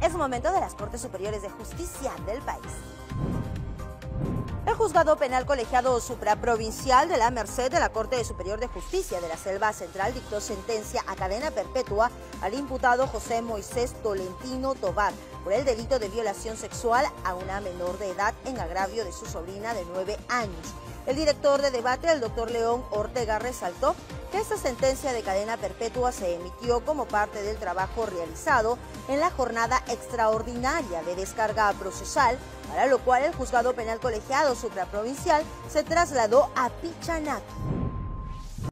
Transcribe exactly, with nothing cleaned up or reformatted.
Es momento de las Cortes Superiores de Justicia del país. El Juzgado Penal Colegiado Supraprovincial de la Merced de la Corte Superior de Justicia de la Selva Central dictó sentencia a cadena perpetua al imputado José Moisés Tolentino Tobar por el delito de violación sexual a una menor de edad en agravio de su sobrina de nueve años. El director de debate, el doctor León Ortega, resaltó que esta sentencia de cadena perpetua se emitió como parte del trabajo realizado en la jornada extraordinaria de descarga procesal, para lo cual el Juzgado Penal Colegiado Supraprovincial se trasladó a Pichanaco.